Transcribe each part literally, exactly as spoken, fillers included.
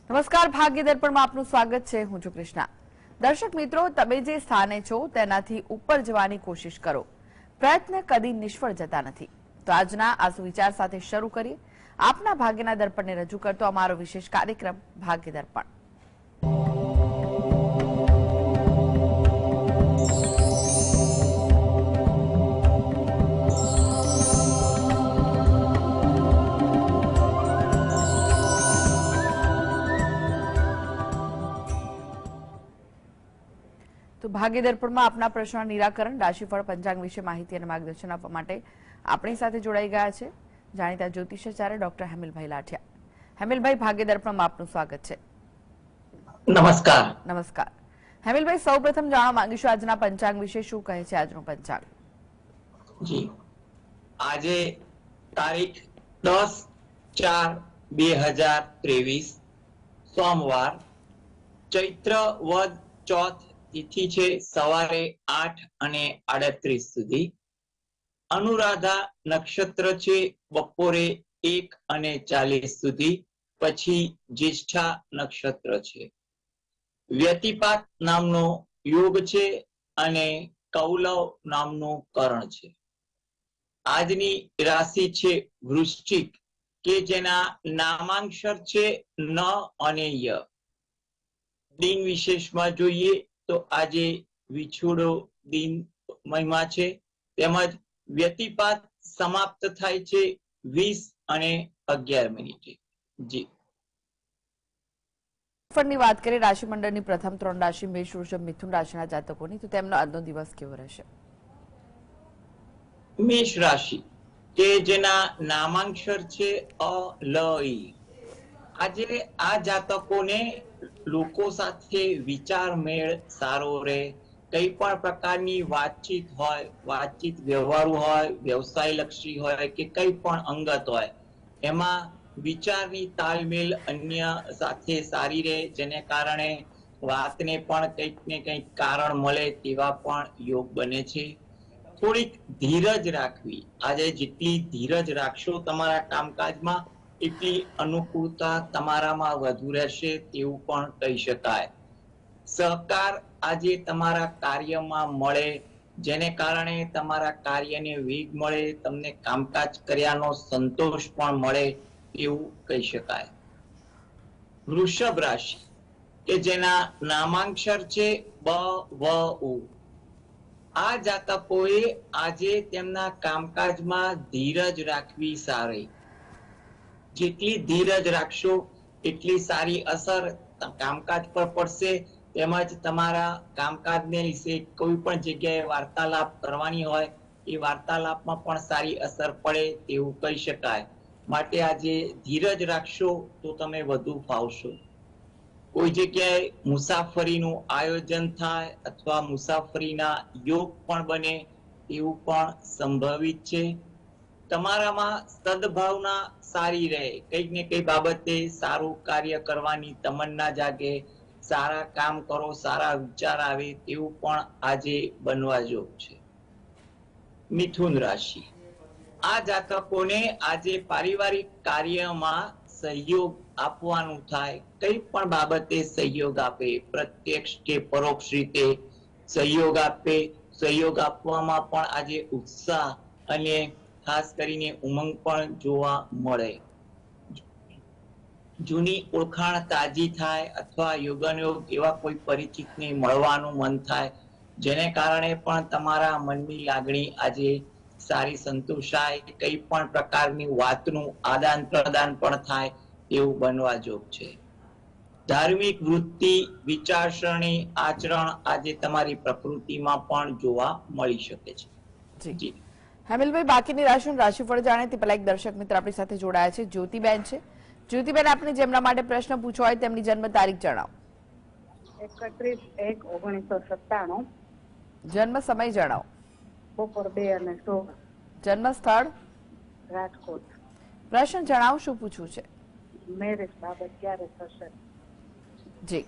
નમસ્કાર, ભાગ્ય દર્પણમાં આપનું સ્વાગત છે. હું છું કૃષ્ણા. દર્શક મિત્રો, તમે જે સ્થાને છો તેનાથી ઉપર જવાની કોશિશ કરો. પ્રયત્ન કદી નિષ્ફળ જતા નથી. તો આજના આ સુવિચાર સાથે શરૂ કરીએ આપના ભાગ્યના દર્પણને રજૂ કરતો અમારો વિશેષ કાર્યક્રમ ભાગ્ય દર્પણ. તો ભાગ્ય દર્પણમાં આપના પ્રશ્નના નિરાકરણ, રાશિફળ, પંચાંગ વિશે માહિતી અને માર્ગદર્શન આપવા માટે આપણી સાથે જોડાઈ ગયા છે જાણીતા જ્યોતિષાચાર્ય ડોક્ટર હેમિલભાઈ લાઠિયા. હેમિલભાઈ, ભાગ્ય દર્પણમાં આપનું સ્વાગત છે. નમસ્કાર. નમસ્કાર હેમિલભાઈ, સૌપ્રથમ જાણવા માંગીશું આજના પંચાંગ વિશે. શું કહે છે આજનું પંચાંગ? જી, આજે તારીખ દસ ચાર બે હજાર ત્રેવીસ સોમવાર, ચૈત્ર વદ ચોથ તિથિ છે સવારે આઠ અને આડત્રીસ સુધી. અનુરાધા નક્ષત્ર છે બપોરે એક અને ચાલીસ સુધી, પછી જ્યેષ્ઠા નક્ષત્ર છે. વ્યતિપાત નામનો યોગ છે અને કૌલવ નામનું કરણ છે. આજની રાશિ છે વૃશ્ચિક, કે જેના નામાંક્ષર છે ન અને ય. દિન વિશેષમાં જોઈએ તો આજે વિછોડો દિન મહિમા છે, તેમજ વ્યતિપાત સમાપ્ત થાય છે વીસ અને અગિયાર મિનિટે. જી, ફળની વાત કરીએ રાશિમંડળની પ્રથમ ત્રણ રાશિ મેષ, વૃષભ, મિથુન રાશિના જાતકોની, તો તેમનો આજનો દિવસ કેવો રહેશે? મેષ રાશિ, કે જેના નામાંક્ષર છે અ લ ઈ. આજે આ જાતકોને લોકો સાથે વિચાર મેળ સારો રહે. કઈ પણ પ્રકારની વાતચીત હોય, વાતચીત વ્યવહારુ હોય, વ્યવસાય લક્ષી હોય કે કઈ પણ અંગત હોય, એમાં વિચારની તાલમેલ અન્ય સાથે સારી રહે, જેને કારણે વાતને પણ કંઈક ને કંઈક કારણ મળે તેવા પણ યોગ બને છે. થોડીક ધીરજ રાખવી. આજે જેટલી ધીરજ રાખશો તમારા કામકાજમાં, એટલી અનુકૂળતા તમારામાં વધુ રહેશે તેવું પણ કહી શકાય. સહકાર આજે તમારા કાર્યમાં મળે, જેને કારણે તમારા કાર્યને વેગ મળે, તમને કામકાજ કર્યાનો સંતોષ પણ મળે એવું કહી શકાય. વૃષભ રાશિ, કે જેના નામાંક્ષર છે બ વ ઉ. આ જાતકોએ આજે તેમના કામકાજમાં ધીરજ રાખવી સારી. જેટલી ધીરજ રાખશો એટલી સારી અસર કામકાજ પર પડશે. તેમજ તમારા કામકાજને વિશે કોઈ પણ જગ્યાએ વાર્તાલાપ કરવાની હોય, એ વાર્તાલાપમાં પણ સારી અસર પડે તેવું કહી શકાય. માટે આજે ધીરજ રાખશો તો તમે વધુ ફાવશો. કોઈ જગ્યાએ મુસાફરીનું આયોજન થાય અથવા મુસાફરીના યોગ પણ બને એવું પણ સંભવિત છે. તમારામાં સદભાવના સારી રહે, કંઈક ને કઈ બાબતે સારું કાર્ય કરવાની તમન્ના જાગે, સારા કામ કરો, સારા વિચાર આવે તેવું પણ આજે બનવા જોગ છે. મિથુન રાશિ, આ જાતકોને આજે પારિવારિક કાર્યમાં સહયોગ આપવાનું થાય. કઈ પણ બાબતે સહયોગ આપે, પ્રત્યક્ષ કે પરોક્ષ રીતે સહયોગ આપે. સહયોગ આપવામાં પણ આજે ઉત્સાહ અને ખાસ કરીને ઉમંગ પણ જોવા મળે. જૂની ઓળખાણ તાજી થાય અથવા યોગાનુયોગ એવા કોઈ પરિચિતને મળવાનું મન થાય, જેને કારણે પણ તમારા મનની લાગણી આજે સારી સંતોષાય. કઈ પણ પ્રકારની વાતનું આદાન પ્રદાન પણ થાય એવું બનવા જોગ છે. ધાર્મિક વૃત્તિ, વિચારસરણી, આચરણ આજે તમારી પ્રકૃતિમાં પણ જોવા મળી શકે છે. જી હેમિલભાઈ, બાકીની રાશિનું રાશિફળ જાણે તે પહેલા એક દર્શક મિત્ર આપણી સાથે જોડાયા છે, જ્યોતિબેન છે. જ્યોતિબેન, આપને જેમના માટે પ્રશ્ન પૂછવો હોય તેમની જન્મ તારીખ જણાવો. એકત્રીસ એક ઓગણીસો સત્તાણું. જન્મ સમય જણાવો. બપોર બે અને સોળ. જન્મ સ્થળ રાજકોટ. પ્રશ્ન જણાવો, શું પૂછવું છે? મેરેજ બાબત ક્યારે થશે? જી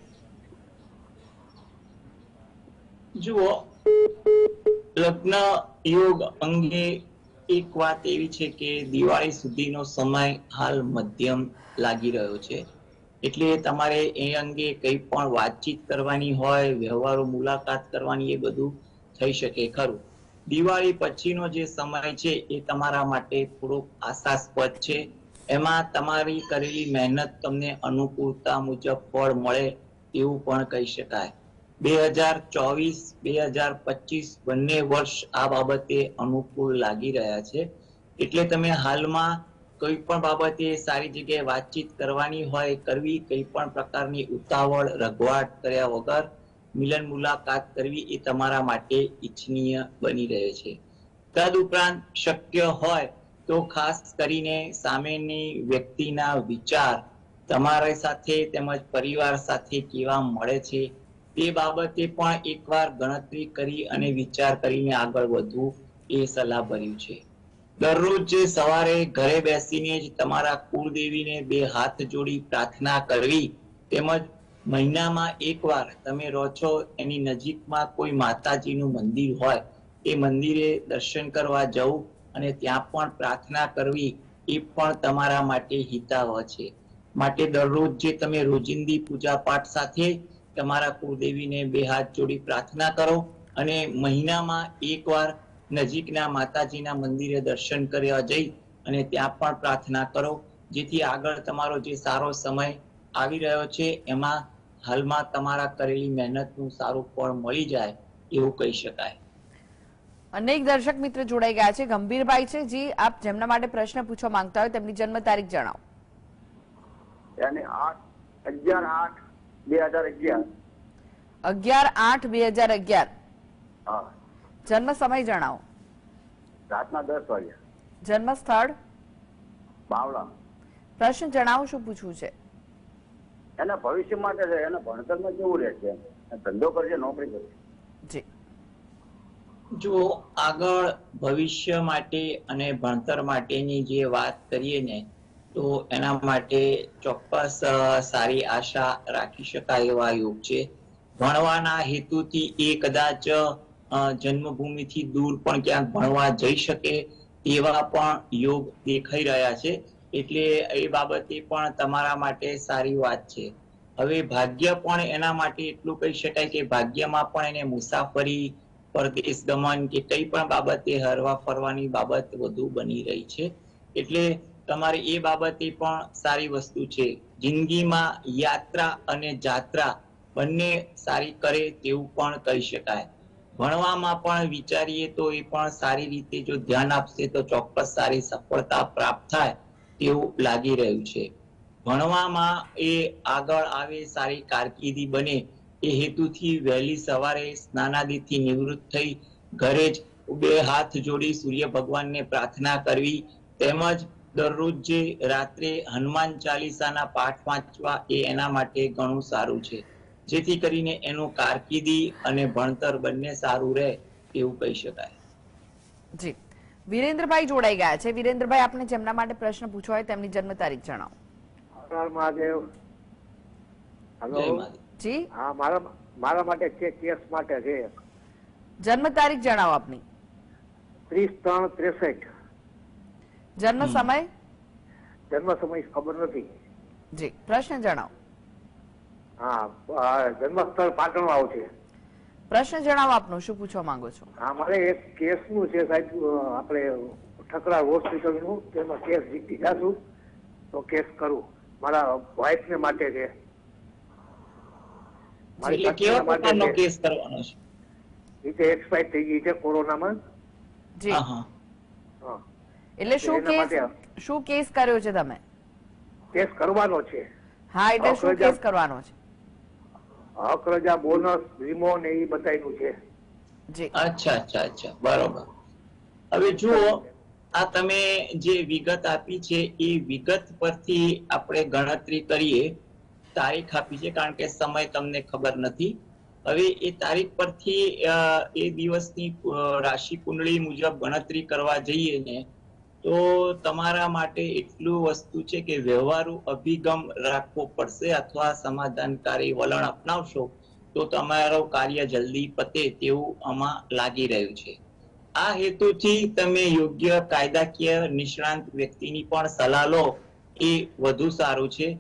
જુઓ, લગ્ન યોગ અંગે એક વાત એવી છે કે દિવાળી સુધીનો સમય હાલ મધ્યમ લાગી રહ્યો છે. એટલે તમારે એ અંગે કંઈ પણ વાતચીત કરવાની હોય, વ્યવહારો મુલાકાત કરવાની, એ બધું થઈ શકે ખરું. દિવાળી પછીનો જે સમય છે એ તમારા માટે થોડોક આશાસ્પદ છે. એમાં તમારી કરેલી મહેનત તમને અનુકૂળતા મુજબ ફળ મળે એવું પણ કહી શકાય. બે હજાર ચોવીસ બે હજાર પચીસ બંને વર્ષ આ બાબતે અનુકૂળ લાગી રહ્યા છે. એટલે તમે હાલમાં કોઈ પણ બાબતે સારી જગ્યાએ વાતચીત કરવાની હોય કરવી, કોઈ પણ પ્રકારની ઉતાવળ રઘવાટ કર્યા વગર મિલન મુલાકાત કરવી એ તમારા માટે ઈચ્છનીય બની રહે છે. તદ ઉપરાંત શક્ય હોય તો ખાસ કરીને સામેની વ્યક્તિના વિચાર તમારી સાથે તેમજ પરિવાર સાથે કેવા મળે છે તે બાબતે પણ એકવાર ગણતરી કરી અને વિચાર કરીને આગળ વધવું એ સલાહ ભર્યું છે. દરરોજ સવારે ઘરે બેસીને જ તમારા કુળદેવીને બે હાથ જોડી પ્રાર્થના કરવી, તેમજ મહિનામાં એકવાર તમે રહો છો એની નજીકમાં કોઈ માતાજીનું મંદિર હોય એ મંદિરે દર્શન કરવા જવું અને ત્યાં પણ પ્રાર્થના કરવી એ પણ તમારા માટે હિતાવહ છે. માટે દરરોજ જે તમે રોજિંદી પૂજા પાઠ સાથે તમારા કુળદેવીને બે હાથ જોડી પ્રાર્થના કરો અને મહિનામાં એકવાર નજીકના માતાજીના મંદિરે દર્શન કરવા જઈ અને ત્યાં પણ પ્રાર્થના કરો, જેથી આગળ તમારો જે સારો સમય આવી રહ્યો છે એમાં હાલમાં તમારા કરેલી મહેનતનું સારું ફળ મળી જાય એવું કહી શકાય. અનેક દર્શક મિત્ર જોડાઈ ગયા છે. ગંભીરભાઈ છે જી, આપ જેમના માટે પ્રશ્ન પૂછવા માંગતા હોય તેમની જન્મ તારીખ જણાવો. यानी आठ अग्यार आठ बे हजार अग्यार અગિયાર આઠ બે હજાર અગિયાર. हाँ જન્મ સમય જણાવો. રાતના દસ વાગ્યા. જન્મ સ્થળ બાવળા. પ્રશ્ન જણાવો, શું પૂછવું છે? એના ભવિષ્ય માટે છે, એના ભણતરમાં કેવું રહેશે, ધંધો કરશે નોકરી કરશે? જી, જો આગળ ભવિષ્ય માટે અને ભણતર માટેની જે વાત કરીએ ને તો એના માટે ચોક્કસ સારી આશા રાખી શકાય એવા યોગ છે. ભણવાના હેતુથી એ કદાચ જન્મભૂમિથી દૂર પણ ક્યાંક ભણવા જઈ શકે એવા પણ યોગ દેખાઈ રહ્યા છે. એટલે એ બાબતે પણ તમારા માટે સારી વાત છે. હવે ભાગ્ય પણ એના માટે એટલું કહી શકાય કે ભાગ્યમાં પણ એને મુસાફરી, પરદેશ ગમન કે કઈ પણ બાબતે હરવા ફરવાની બાબત વધુ બની રહી છે. એટલે તમારે એ બાબતે પણ સારી વસ્તુ છે. જિંદગીમાં યાત્રા અને જાત્રા બંને સારી કરે તેવું પણ કહી શકાય. ભણવામાં પણ વિચારીએ તો એ પણ સારી રીતે જો ધ્યાન આપશે તો ચોક્કસ સારી સફળતા પ્રાપ્ત થાય તેવું લાગી રહ્યું છે. ભણવામાં એ આગળ આવે, સારી કારકિર્દી બને એ હેતુથી વહેલી સવારે સ્નાનાદિથી નિવૃત્ત થઈ ઘરે જ બે હાથ જોડી સૂર્ય ભગવાનને પ્રાર્થના કરવી, તેમજ દરરોજ જે રાત્રે હનુમાન ચાલીસાના પાઠ વાંચવા એ એના માટે ઘણું સારું છે, જેથી કરીને એનું કારકિર્દી અને ભણતર બંને સારું રહે એવું કહી શકાય. જી, વિરેન્દ્રભાઈ જોડાઈ ગયા છે. વિરેન્દ્રભાઈ, આપને જેમના માટે પ્રશ્ન પૂછવો હોય તેમની જન્મ તારીખ જણાવો. મહાદેવ. હેલો જી, હા, મારા મારા માટે છે, કેસ માટે છે. જન્મ તારીખ જણાવો આપની. ત્રીસ ત્રણ ત્રેસઠ. જન્મ સમય? જન્મ સમય ખબર નથી. જી, પ્રશ્ન જણાવો. હા, જન્મ સ્થળ પાટણ આવશે. પ્રશ્ન જણાવો આપનો, શું પૂછવા માંગો છો? હા, મારે એક કેસ નું છે સાહેબ, આપણે ઠકરા હોસ્પિટલ નું, તેમાં કેસ જીતી જાશું તો કેસ કરું. મારા વાઇફ ને માટે છે. એટલે કેવા પ્રકારનો કેસ કરવાનો છે? એ તો એક્સપાયર થઈ ગઈ છે કોરોનામાં. જી, હા, એટલે શું કેસ શું કેસ કર્યો છે તમે? કેસ કરવાનો છે. હા, એટલે શું કેસ કરવાનો છે? હક રજા, બોનસ, વીમો ને એ બતાવ્યું છે. જી, અચ્છા અચ્છા અચ્છા, બરોબર. હવે જુઓ, આ તમે જે વિગત આપી છે એ વિગત પરથી આપણે ગણતરી કરીએ. તારીખ આપી છે કારણ કે સમય તમને ખબર નથી. હવે એ તારીખ પરથી એ દિવસની રાશિ કુંડળી મુજબ ગણતરી કરવા જઈએ ને તો તમારા માટે એટલું વસ્તુ છે કે વ્યવહારુ અભિગમ રાખવો પડશે, અથવા સમાધાનકારી વલણ અપનાવશો તો તમારું કાર્ય જલ્દી પતે તેવું આમાં લાગી રહ્યું છે. આ હેતુથી તમે યોગ્ય કાયદાકીય નિષ્ણાંત વ્યક્તિની પણ સલાહ લો એ વધુ સારું છે.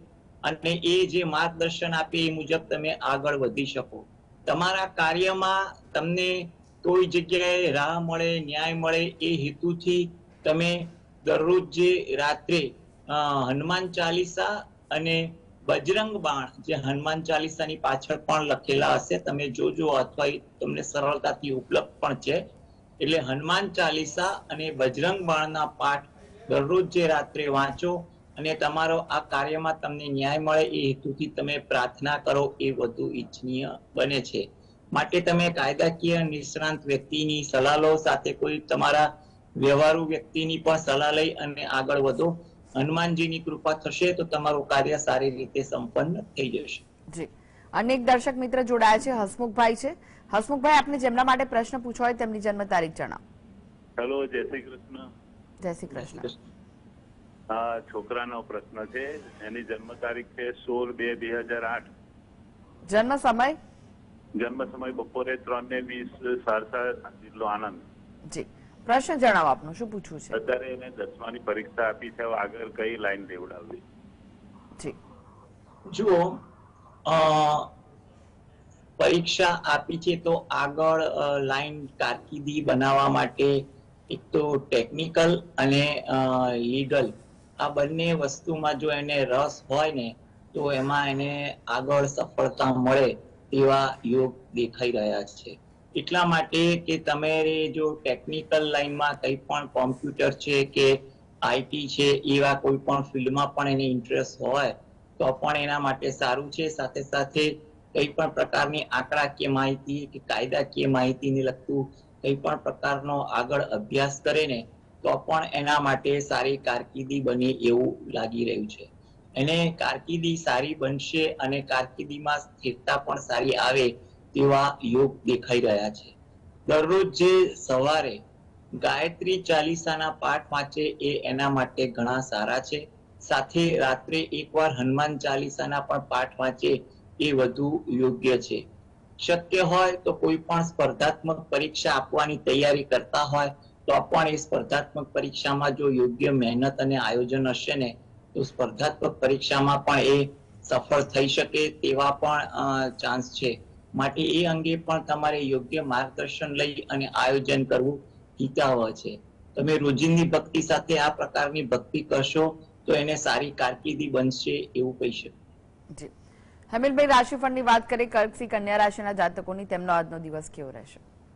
અને એ જે માર્ગદર્શન આપે એ મુજબ તમે આગળ વધી શકો. તમારા કાર્યમાં તમને કોઈ જગ્યાએ રાહ મળે, ન્યાય મળે એ હેતુથી તમે દરરોજ જે રાત્રે હનુમાન ચાલીસા અને બજરંગ બાણ, જે હનુમાન ચાલીસાની પાછળ પણ લખેલા હશે, તમે જોજો, અથવા તમને સરળતાથી ઉપલબ્ધ પણ છે. એટલે હનુમાન ચાલીસા અને બજરંગ બાણના પાઠ દરરોજ જે રાત્રે વાંચો અને તમારો આ કાર્યમાં તમને ન્યાય મળે એ હેતુથી તમે પ્રાર્થના કરો, એ વધુ ઈચ્છનીય બને છે. માટે તમે કાયદાકીય નિષ્ણાંત વ્યક્તિની સલાહ લો, સાથે કોઈ તમારા વ્યવહારુ વ્યક્તિની પણ સલાહ લઈ અને આગળ વધો. હનુમાનજીની કૃપા થશે તો તમારું કાર્ય સારી રીતે સંપન્ન થઈ જશે. જી, અનેક દર્શક મિત્ર જોડાયા છે. હસમુખભાઈ છે. હસમુખભાઈ, આપને જેમના માટે પ્રશ્ન પૂછવો હોય તેમની જન્મ તારીખ જણાવો. હેલો, જય શ્રી કૃષ્ણ. જય શ્રી કૃષ્ણ. આ છોકરાનો પ્રશ્ન છે. એની જન્મ તારીખ છે સોળ બે બે હજાર આઠ. જન્મ સમય? જન્મ સમય બપોરે ત્રણ ને વીસ, સારસા, જિલ્લો આણંદ. જી, પ્રશ્ન જણાવો આપનું, શું પૂછવું છે? અત્યારે એને દસમાની પરીક્ષા આપી છે, આગળ કઈ લાઈન લેવડાવવી? જી, જુઓ, પરીક્ષા આપી છે તો આગળ લાઈન કારકિર્દી બનાવવા માટે એક તો ટેકનિકલ અને લીગલ, આ બંને વસ્તુમાં જો એને રસ હોય ને તો એમાં એને આગળ સફળતા મળે તેવા યોગ દેખાઈ રહ્યા છે. એટલા માટે કે તમે જો ટેકનિકલ લાઈનમાં કંઈ પણ કોમ્પ્યુટર છે કે આઈટી છે, એવા કોઈ પણ ફિલ્ડમાં પણ એને ઇન્ટરેસ્ટ હોય તો પણ એના માટે સારું છે. સાથે સાથે કઈ પણ પ્રકારની આંકડાકીય માહિતી કે કાયદાકીય માહિતીને લગતું કઈ પણ પ્રકારનો આગળ અભ્યાસ કરે ને તો પણ એના માટે સારી કારકિર્દી બને એવું લાગી રહ્યું છે. એને કારકિર્દી સારી બનશે અને કારકિર્દીમાં સ્થિરતા પણ સારી આવે તેવા યોગ દેખાઈ રહ્યા છે. દરરોજ જે સવારે ગાયત્રી ચાલીસાના પાઠ વાંચે એ એના માટે ઘણા સારા છે. સાથે રાત્રે એકવાર હનુમાન ચાલીસાના પણ પાઠ વાંચે એ વધુ યોગ્ય છે. શક્ય હોય તો કોઈ પણ સ્પર્ધાત્મક પરીક્ષા આપવાની તૈયારી કરતા હોય તો પણ એ સ્પર્ધાત્મક પરીક્ષામાં જો યોગ્ય મહેનત અને આયોજન હશે ને તો સ્પર્ધાત્મક પરીક્ષામાં પણ એ સફળ થઈ શકે તેવા પણ ચાન્સ છે. માટે એ અંગે પણ તમારે યોગ્ય માર્ગદર્શન લઈ અને આયોજન કરવું હિતાવહ છે. તમે રોજિંદી ભક્તિ સાથે આ પ્રકારની ભક્તિ કરશો તો એને સારી કારકિર્દી બનશે એવું કહી શકે. જી, હેમિલભાઈ, રાશિફળની વાત કરીએ કર્ક થી કન્યા રાશિના જાતકોની, તેમનો આજનો દિવસ કેવો રહેશે?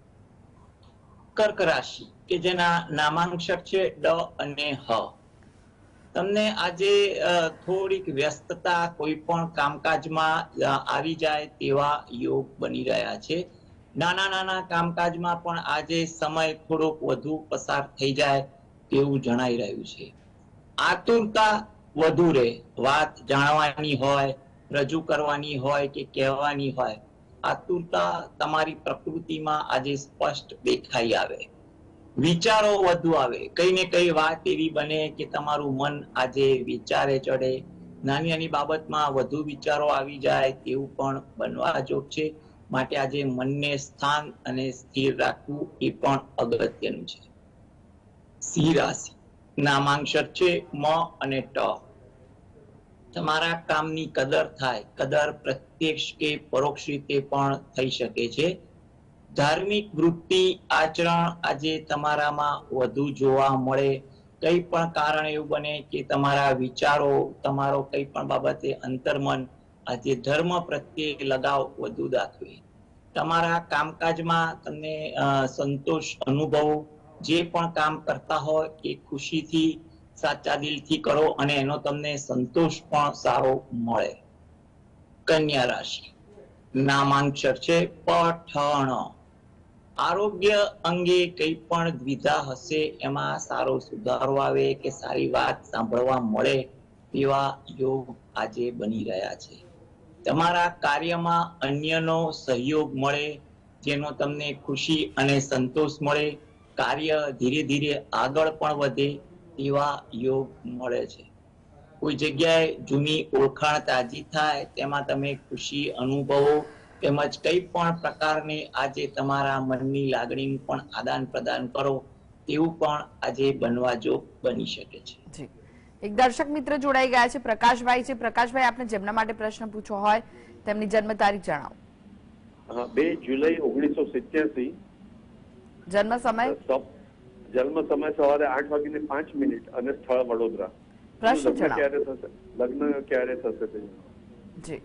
કર્ક રાશિ કે જેના નામાંકિત છે ડ અને હ, તમને આજે થોડીક વ્યસ્તતા કોઈ પણ કામકાજમાં આવી જાય તેવા યોગ બની રહ્યા છે. નાના નાના કામકાજમાં પણ આજે સમય થોડોક વધુ પસાર થઈ જાય તેવું જણાઈ રહ્યું છે. આતુરતા વધુ રહે, વાત જાણવાની હોય, રજૂ કરવાની હોય કે કહેવાની હોય, આતુરતા તમારી પ્રકૃતિમાં આજે સ્પષ્ટ દેખાઈ આવે. વિચારો વધુ આવે, કઈ ને કઈ વાત એવી બને કે તમારું મન આજે વિચારે ચડે, નાની નાની બાબતમાં વધુ વિચારો આવી જાય તેવું પણ બનવા જોગ છે. માટે આજે મનને સ્થાન અને સ્થિર રાખવું એ પણ અગત્યનું છે. સિંહ રાશિ, નામાંકિત છે મ અને ટ. તમારા કામની કદર થાય, કદર પ્રત્યક્ષ કે પરોક્ષ રીતે પણ થઈ શકે છે. ધાર્મિક વૃત્તિ આચરણ આજે તમારામાં વધુ જોવા મળે. કઈ પણ કારણ એવું બને કે તમારા વિચારો, તમારો કઈ પણ બાબતે અંતર્મન આજે ધર્મ પ્રત્યે લગાવ વધુ દાખવે. તમારા કામકાજમાં તમને સંતોષ અનુભવો, જે પણ કામ કરતા હોય એ ખુશીથી સાચા દિલથી કરો અને એનો તમને સંતોષ પણ સારો મળે. કન્યા રાશિ, નામાંકિત છે પઠણ. આરોગ્ય અંગે કઈ પણ દ્વિધા હશે એમાં સારો સુધારો આવે કે સારી વાત સાંભળવા મળે તેવા યોગ આજે બની રહ્યા છે. તમારા કાર્યમાં અન્યનો સહયોગ મળે, જેનો તમને ખુશી અને સંતોષ મળે. કાર્ય ધીરે ધીરે આગળ પણ વધે તેવા યોગ મળે છે. કોઈ જગ્યાએ જૂની ઓળખાણ તાજી થાય તેમાં તમે ખુશી અનુભવો, તેમજ કઈ પણ પ્રકારની આજે તમારા મનની લાગણીનું પણ આદાન પ્રદાન કરો તેવું પણ આજે બનવા જોગ બની શકે છે. જી, એક દર્શક મિત્ર જોડાઈ ગયા છે, પ્રકાશભાઈ છે. પ્રકાશભાઈ, આપને જેમના માટે પ્રશ્ન પૂછવો હોય તેમની જન્મ તારીખ જણાવો. હા, બે જુલાઈ ઓગણીસો સિત્યાસી. જન્મ સમય? જન્મ સમય સવારે આઠ વાગીને પાંચ મિનિટ અને સ્થળ વડોદરા. પ્રશ્ન લગ્ન ક્યારે થશે? લગ્ન ક્યારે થશે તે? જી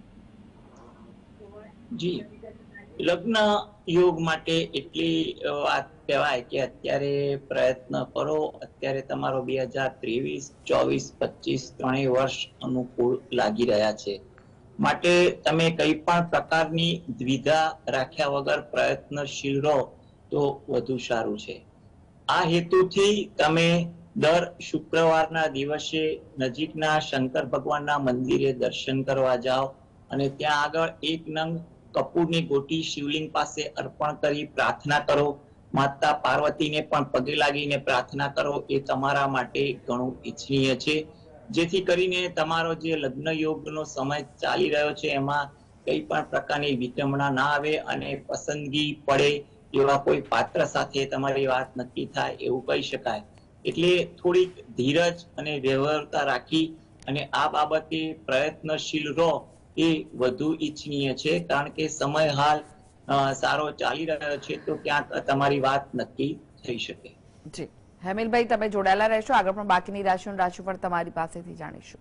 જી લગ્ન યોગ માટે એટલી વાત કહેવાય કે અત્યારે પ્રયત્ન કરો. અત્યારે તમારો બે હજાર ત્રેવીસ ચોવીસ પચીસ ત્રણેય વર્ષ અનુકૂળ લાગી રહ્યા છે. માટે તમે કઈ પણ પ્રકારની દ્વિધા રાખ્યા વગર પ્રયત્નશીલ રહો તો વધુ સારું છે. આ હેતુથી તમે દર શુક્રવારના દિવસે નજીકના શંકર ભગવાનના મંદિરે દર્શન કરવા જાઓ અને ત્યાં આગળ એક નંગ કપૂરની ગોટી શિવલિંગ પાસે અર્પણ કરી પ્રાર્થના કરો. માતા પાર્વતીને પણ પગે લાગીને પ્રાર્થના કરો. એ તમારા માટે ઘણું ઈચ્છનીય છે, જેથી કરીને તમારો જે લગ્ન યોગનો સમય ચાલી રહ્યો છે એમાં કઈ પણ પ્રકારની વિડંબના ના આવે અને પસંદગી પડે એવા કોઈ પાત્ર સાથે તમારી વાત નક્કી થાય એવું કહી શકાય. એટલે થોડીક ધીરજ અને વ્યવહારતા રાખી અને આ બાબતે પ્રયત્નશીલ રહો એ વધુ ઈચ્છનીય છે, કારણ કે સમય હાલ સારો ચાલી રહ્યો છે તો ક્યાંક તમારી વાત નક્કી થઈ શકે. જી હેમિલભાઈ, તમે જોડાયેલા રહેશો. આગળ પણ બાકીની રાશિઓનું રાશિફળ તમારી પાસેથી જાણીશું.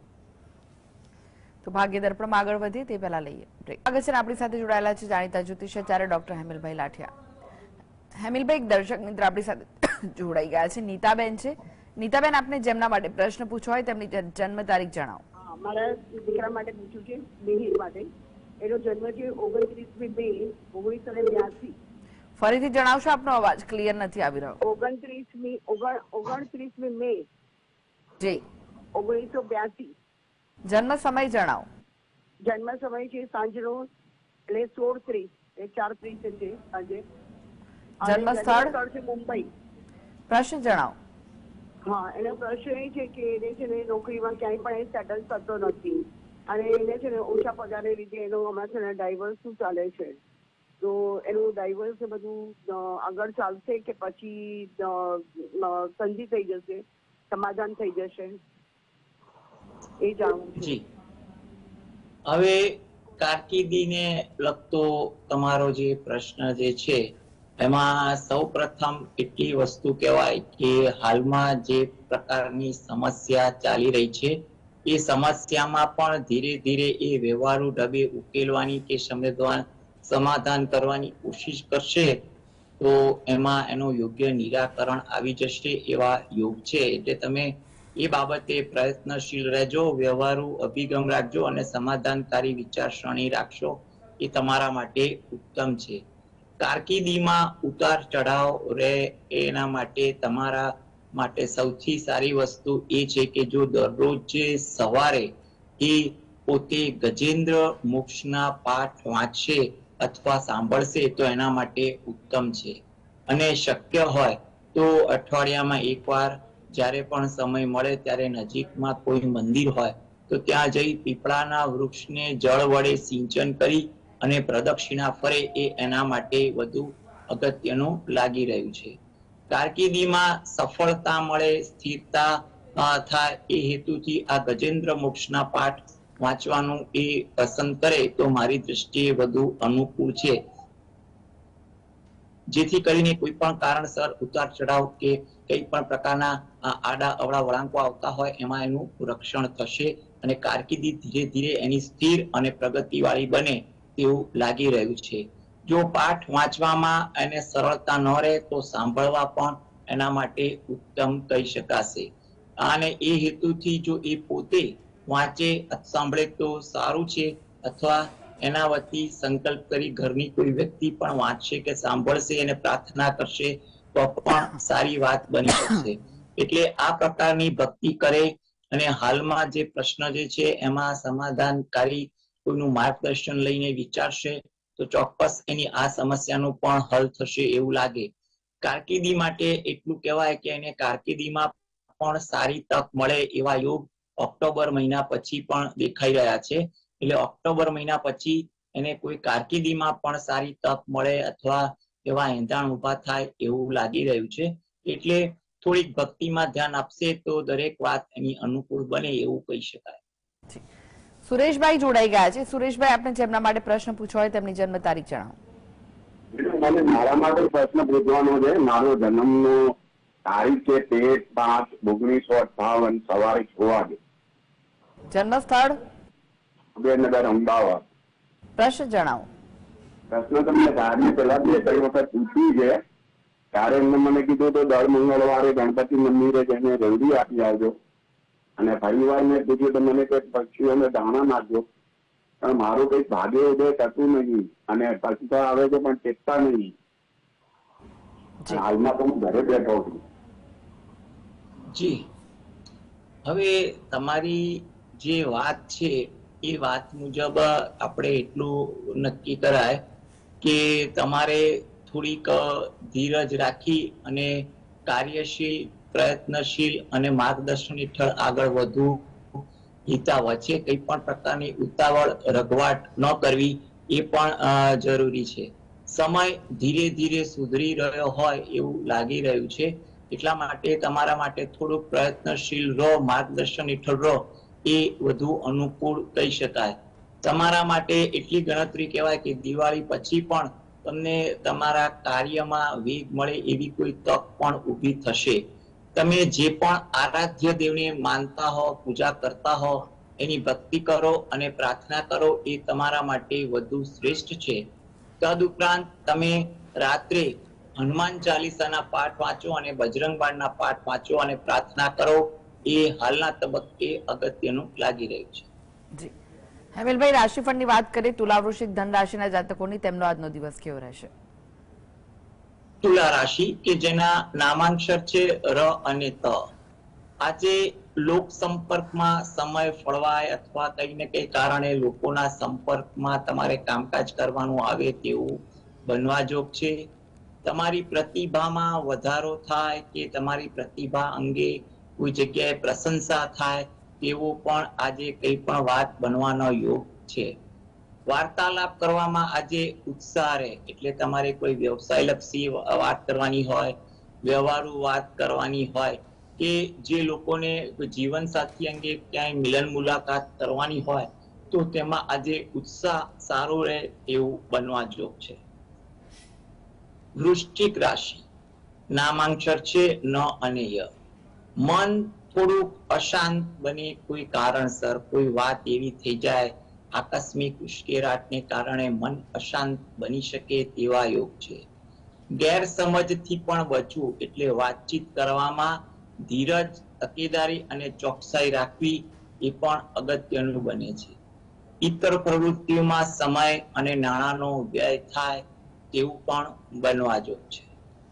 તો ભાગ્ય દર્પણમાં આગળ વધીએ તે પહેલા લઈએ બ્રેક. આગળ છે આપણી સાથે જોડાયેલા છે જાણીતા જ્યોતિષાચાર્ય ડોક્ટર હેમિલભાઈ લાઠિયા. હેમિલભાઈ, એક દર્શક મિત્ર આપણી સાથે જોડાઈ ગયા છે, નીતાબેન છે. નીતાબેન, આપને જેમના માટે પ્રશ્ન પૂછવો હોય તેમની જન્મ તારીખ જણાવો. મારા દીકરા માટે પૂછ્યું છે, મિહિર માટે. એનો જન્મ છે ઓગણત્રીસમી મે ઓગણીસો ને બ્યાસી. ફરીથી જણાવશો? આપનો અવાજ ક્લિયર નથી આવી રહ્યો. ઓગણત્રીસમી ઓગણત્રીસમી મે જી ઓગણીસો બ્યાસી. જન્મ સમય જણાવો. જન્મ સમય છે સાંજનો એટલે સોળ ત્રીસ એ ચાર ત્રીસ છે સાંજે. જન્મ સ્થળ છે મુંબઈ. પ્રશ્ન જણાવો. હા, એનો પ્રશ્ન એ છે કે એને છે ને નોકરીમાં ક્યાંય પણ સેટલ થતો નથી અને એને છે ને ઓછા પગારને લીધે એનો હમણાં છે ને ડાયવર્સ શું ચાલે છે, તો એનું ડાયવર્સ બધું આગળ ચાલશે કે પછી સંધિ થઈ જશે, સમાધાન થઈ જશે, એ જાણવું છે. હવે કારકિર્દીને લગતો તમારો જે પ્રશ્ન જે છે એમાં સૌ પ્રથમ એટલી વસ્તુ કહેવાય કે હાલમાં જે પ્રકારની સમસ્યા ચાલી રહી છે એ સમસ્યામાં પણ ધીરે ધીરે એ વ્યવહારુ ઢબે ઉકેલવાની કે સમાધાન કરવાની કોશિશ કરશે તો એમાં એનું યોગ્ય નિરાકરણ આવી જશે એવા યોગ છે. એટલે તમે એ બાબતે પ્રયત્નશીલ રહેજો, વ્યવહારુ અભિગમ રાખજો અને સમાધાનકારી વિચારસરણી રાખશો, એ તમારા માટે ઉત્તમ છે. કારકિર્દીમાં ઉતાર ચઢાવ રહે એના માટે તમારા માટે સૌથી સારી વસ્તુ એ છે કે જો દરરોજ સવારે એ પોતે ગજેન્દ્ર મોક્ષના પાઠ વાંચશે અથવા સાંભળશે તો એના માટે ઉત્તમ છે. અને શક્ય હોય તો અઠવાડિયામાં એકવાર જ્યારે પણ સમય મળે ત્યારે નજીકમાં કોઈ મંદિર હોય તો ત્યાં જઈ પીપળાના વૃક્ષને જળ વડે સિંચન કરી અને પ્રદક્ષિણા ફરે એ એના માટે વધુ અગત્યનું લાગી રહ્યું છે. કારકિર્દીમાં સફળતા મળે, સ્થિરતા થાય એ હેતુથી આ ગજેન્દ્ર મોક્ષના પાઠ વાંચવાનું એ પસંદ કરે તો મારી દ્રષ્ટિએ વધુ અનુકૂળ છે, જેથી કરીને કોઈ પણ કારણસર ઉતાર ચઢાવ કે કઈ પણ પ્રકારના આડા અવળા વળાંકો આવતા હોય એમાં એનું રક્ષણ થશે અને કારકિર્દી ધીરે ધીરે એની સ્થિર અને પ્રગતિવાળી બને તેવું લાગી રહ્યું છે. જો પાઠ વાંચવામાં એને સરળતા ન રહે તો સાંભળવા પણ એના માટે ઉત્તમ કહી શકાશે. અને એ હેતુથી જો એ પોતે વાંચે સાંભળે તો સારું છે, અથવા એના વતી સંકલ્પ કરી ઘરની કોઈ વ્યક્તિ પણ વાંચશે કે સાંભળશે અને પ્રાર્થના કરશે તો પણ સારી વાત બની શકશે. એટલે આ પ્રકારની ભક્તિ કરે અને હાલમાં જે પ્રશ્ન જે છે એમાં સમાધાનકારી કોઈનું માર્ગદર્શન લઈને વિચારશે તો ચોક્કસ એની આ સમસ્યાનું પણ હલ થશે એવું લાગે. કારકિર્દી માટે એટલું કહેવાય કે એને કારકિર્દીમાં પણ સારી તક મળે એવા યોગ ઓક્ટોબર મહિના પછી પણ દેખાઈ રહ્યા છે. એટલે ઓક્ટોબર મહિના પછી એને કોઈ કારકિર્દીમાં પણ સારી તક મળે અથવા એવા એંધાણ ઉભા થાય એવું લાગી રહ્યું છે. એટલે થોડીક ભક્તિમાં ધ્યાન આપશે તો દરેક વાત એની અનુકૂળ બને એવું કહી શકાય. સુરેશભાઈ જોડાઈ ગયા છે. સુરેશભાઈ, આપણે જેમના માટે પ્રશ્ન પૂછવો હોય તેમની જન્મ તારીખ જણાવો. મને મારા માટે પ્રશ્ન પૂછવાનો છે. મારો જન્મનો તારીખ છે તેર પાંચ ઓગણીસો અઠાવન સવારે છ વાગે. જન્મ સ્થળ સુરેન્દ્રનગર, અમદાવાદ. પ્રશ્ન જણાવો. પ્રશ્ન તમને ધારની પેલા બે ત્રણ વખત પૂછ્યું છે. ત્યારે એમને મને કીધું તો દર મંગળવારે ગણપતિ મંદિરે જઈને રેવડી આપી આવજો, અને ફરી વાર મેં પૂછ્યું તો મને કઈક પક્ષીઓને દાણા નાખજો. પણ મારું કઈક ભાગ્ય ઉદય થતું નહીં, અને પછી તો આવે છે પણ ટેકતા નહીં. હાલમાં તો હું ઘરે બેઠો છું. જી, હવે તમારી જે વાત છે એ વાત મુજબ આપણે એટલું નક્કી કરાય કે તમારે થોડીક ધીરજ રાખી અને કાર્યશીલ, પ્રયત્નશીલ અને માર્ગદર્શન હેઠળ આગળ વધવું હિતાવહ છે. કઈ પણ પ્રકારની ઉતાવળ, રઘવાટ ન કરવી એ પણ જરૂરી છે. સમય ધીરે ધીરે સુધરી રહ્યો હોય એવું લાગી રહ્યું છે, એટલા માટે તમારા માટે થોડુંક પ્રયત્નશીલ રહો, માર્ગદર્શન હેઠળ રહો એ વધુ અનુકૂળ કહી શકાય. તમારા માટે એટલી ગણતરી કહેવાય કે દિવાળી પછી પણ તમને તમારા કાર્યમાં વેગ મળે એવી કોઈ તક પણ ઊભી થશે. તમે જે પણ આરાધ્ય દેવને માનતા હો, પૂજા કરતા હો, એની ભક્તિ કરો અને પ્રાર્થના કરો એ તમારા માટે વધુ શ્રેષ્ઠ છે. તદુપરાંત તમે રાત્રે હનુમાન ચાલીસાના પાઠ વાંચો અને બજરંગ બાણના પાઠ વાંચો અને પ્રાર્થના કરો એ હાલના તબક્કે અગત્યનું લાગી રહ્યું છે. જી હેમેલભાઈ, રાશિફળની વાત કરીએ. તુલા, વૃશ્ચિક, ધન રાશિના જાતકોની તેમનો આજનો દિવસ કેવો રહેશે? તુલા રાશિ કે જેના નામાંક્ષર છે ર અને ત. આજે લોક સંપર્કમાં સમય ફળવાય અથવા કઈ ને કઈ કારણે લોકોના સંપર્કમાં તમારે કામકાજ કરવાનું આવે તેવું બનવા જોગ છે. તમારી પ્રતિભામાં વધારો થાય કે તમારી પ્રતિભા અંગે કોઈ જગ્યાએ પ્રશંસા થાય તેવો પણ આજે કઈ પણ વાત બનવાનો યોગ છે. વાર્તાલાપ કરવામાં આજે ઉત્સાહ રહે, એટલે તમારે કોઈ વ્યવસાય લક્ષી વાત કરવાની હોય, વ્યવહારુ વાત કરવાની હોય, કે જે લોકોને જીવન સાથી અંગે ક્યાંય મિલન મુલાકાત કરવાની હોય તો તેમાં આજે ઉત્સાહ સારો રહે એવું બનવા જોગ છે. વૃશ્ચિક રાશિ, નામાંક્ષર છે ન અને ય. મન થોડુંક અશાંત બને, કોઈ કારણસર કોઈ વાત એવી થઈ જાય, આકસ્મિક ઉશ્કેરાટને કારણે મન અશાંત બની શકે તેવા યોગ છે. ગેરસમજથી પણ બચવું, એટલે વાતચીત કરવામાં ધીરજ, તકેદારી અને ચોકસાઈ રાખવી એ પણ અગત્યનું બને છે. ઇતર પ્રવૃત્તિઓમાં સમય અને નાણાંનો વ્યય થાય તેવું પણ બનવા જોગ છે.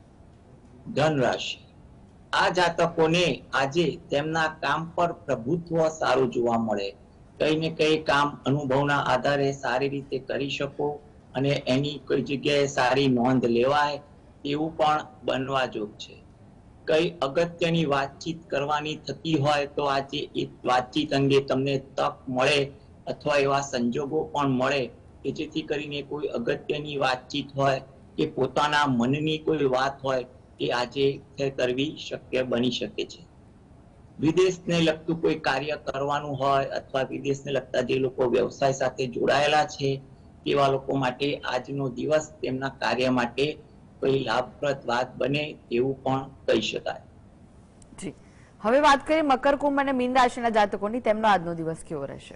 ધન રાશિ, આ જાતકોને આજે તેમના કામ પર પ્રભુત્વ સારું જોવા મળે. કઈ ને કઈ કામ અનુભવના આધારે સારી રીતે કરી શકો અને એની કોઈ જગ્યાએ સારી નોંધ લેવાય એવું પણ બનવા જોગ છે. કઈ અગત્યની વાતચીત કરવાની થતી હોય તો આજે એ વાતચીત અંગે તમને તક મળે અથવા એવા સંજોગો પણ મળે કે જેથી કરીને કોઈ અગત્યની વાતચીત હોય કે પોતાના મનની કોઈ વાત હોય એ આજે કરવી શક્ય બની શકે છે. વિદેશને લગતું કોઈ કાર્ય કરવાનું હોય અથવા વિદેશને લગતા જે લોકો વ્યવસાય સાથે જોડાયેલા છે તેવા લોકો માટે આજનો દિવસ તેમના કાર્ય માટે કોઈ લાભપ્રદ વાત બને એવું પણ કહી શકાય. જી, હવે વાત કરીએ મકર, કુંભ અને મીન રાશિના જાતકોની તેમનો આજનો દિવસ કેવો રહેશે?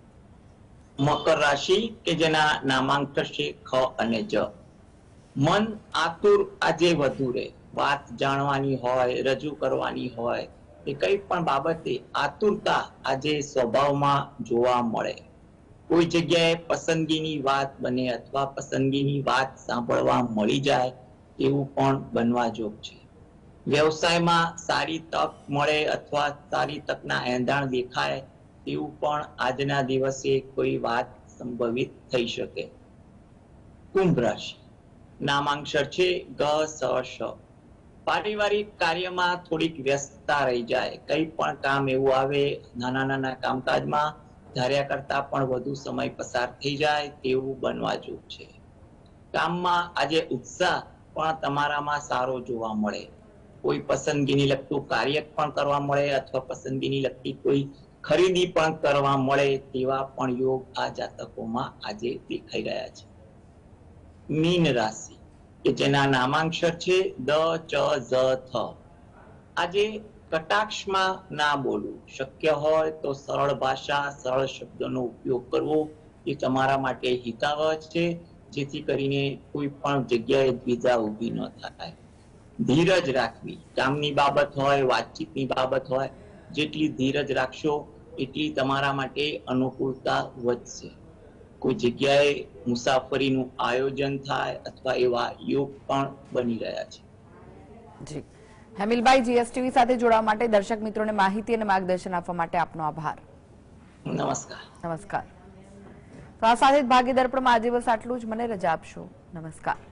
મકર રાશિ કે જેના નામાંકર છે ખ અને જ. મન આતુર આજે વધુ રહે. વાત જાણવાની હોય, રજૂ કરવાની હોય કે કઈ પણ બાબતે આતુરતા આજે સ્વભાવમાં જોવા મળે. કોઈ જગ્યાએ પસંદગીની વાત બને અથવા પસંદગીની વાત સાંભળવા મળી જાય એવું પણ બનવા જોગ છે. વ્યવસાયમાં સારી તક મળે અથવા સારી તકના એંધાણ દેખાય એવું પણ આજના દિવસે કોઈ વાત સંભવિત થઈ શકે. કુંભ રાશિ, નામાંક્ષર છે ગ સ શ. પારિવારિક કાર્યમાં થોડીક વ્યસ્તતા રહી જાય. કઈ પણ કામ એવું આવે નાના નાના કામકાજમાં ધાર્યા કરતા પણ વધુ સમય પસાર થઈ જાય તેવું બનવા જોગ છે. કામમાં આજે ઉત્સાહ પણ તમારામાં સારો જોવા મળે. કોઈ પસંદગીની લગતું કાર્ય પણ કરવા મળે અથવા પસંદગીની લગતી કોઈ ખરીદી પણ કરવા મળે તેવા પણ યોગ આ જાતકોમાં આજે દેખાઈ રહ્યા છે. મીન રાશિ કે જેના નામાંક્ષર છે દ ચ ઝ થ. આજે કટાક્ષમાં ના બોલવું, શક્ય હોય તો સરળ ભાષા સરળ શબ્દોનો ઉપયોગ કરવો એ તમારા માટે હિતાવહ છે, જેથી કરીને કોઈ પણ જગ્યાએ દ્વિધા ઊભી ન થાય. ધીરજ રાખવી, કામની બાબત હોય વાતચીતની બાબત હોય, જેટલી ધીરજ રાખશો એટલી તમારા માટે અનુકૂળતા વધશે. કોઈ જગ્યાએ મુસાફરીનું આયોજન થાય અથવા એવા યોગ પણ બની રહ્યા છે. જી હેમિલભાઈ, જીએસટીવી સાથે જોડાવા માટે દર્શક મિત્રોને માહિતી અને માર્ગદર્શન આપવા માટે આપનો આભાર. નમસ્કાર. નમસ્કાર. તો આ સાથે જ ભાગ્ય દર્પણમાં આજે બસ આટલું જ. મને રજા આપશો. નમસ્કાર.